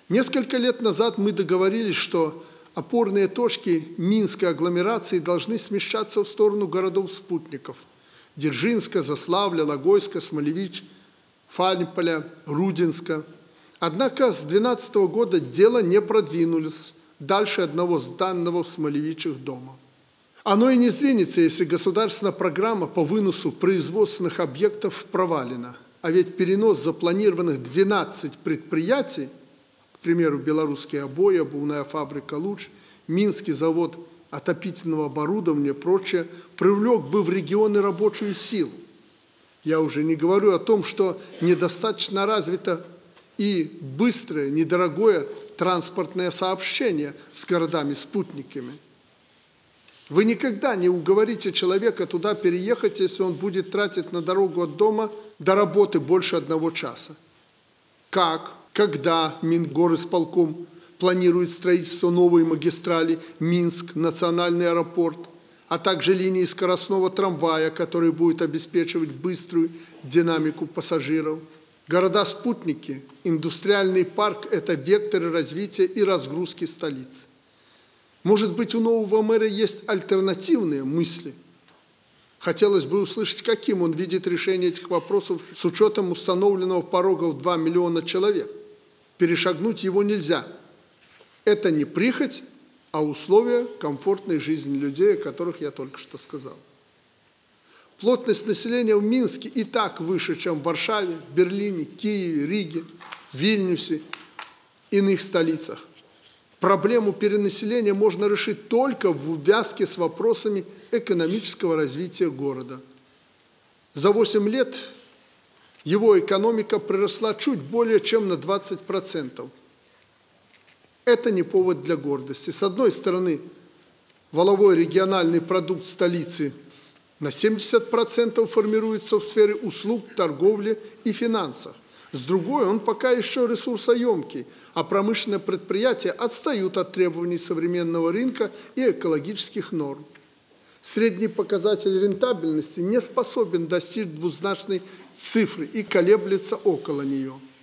Несколько лет назад мы договорились, что опорные точки Минской агломерации должны смещаться в сторону городов-спутников – Дзержинска, Заславля, Логойска, Смолевич, Фальполя, Рудинска. Однако с 2012 года дело не продвинулось дальше одного зданного в Смолевичах дома. Оно и не сдвинется, если государственная программа по выносу производственных объектов провалена. А ведь перенос запланированных 12 предприятий, к примеру, белорусские обои, обувная фабрика «Луч», Минский завод отопительного оборудования и прочее, привлек бы в регионы рабочую силу. Я уже не говорю о том, что недостаточно развито и быстрое, недорогое транспортное сообщение с городами-спутниками. Вы никогда не уговорите человека туда переехать, если он будет тратить на дорогу от дома до работы больше 1 часа. Как, когда Мингорисполком планирует строительство новой магистрали Минск, национальный аэропорт, а также линии скоростного трамвая, который будет обеспечивать быструю динамику пассажиров. Города-спутники, индустриальный парк – это векторы развития и разгрузки столицы. Может быть, у нового мэра есть альтернативные мысли? Хотелось бы услышать, каким он видит решение этих вопросов с учетом установленного порога в 2 миллиона человек. Перешагнуть его нельзя. Это не прихоть, а условия комфортной жизни людей, о которых я только что сказал. Плотность населения в Минске и так выше, чем в Варшаве, Берлине, Киеве, Риге, Вильнюсе, иных столицах. Проблему перенаселения можно решить только в увязке с вопросами экономического развития города. За 8 лет его экономика приросла чуть более чем на 20%. Это не повод для гордости. С одной стороны, валовой региональный продукт столицы на 70% формируется в сфере услуг, торговли и финансов. С другой, он пока еще ресурсоемкий, а промышленные предприятия отстают от требований современного рынка и экологических норм. Средний показатель рентабельности не способен достичь двузначной цифры и колеблется около нее.